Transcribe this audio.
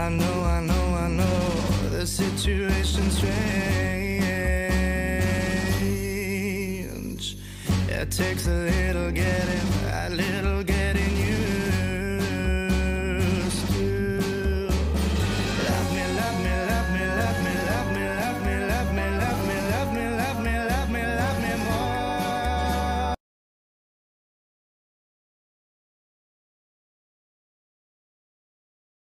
I know the situation's strange. It takes a little getting, a little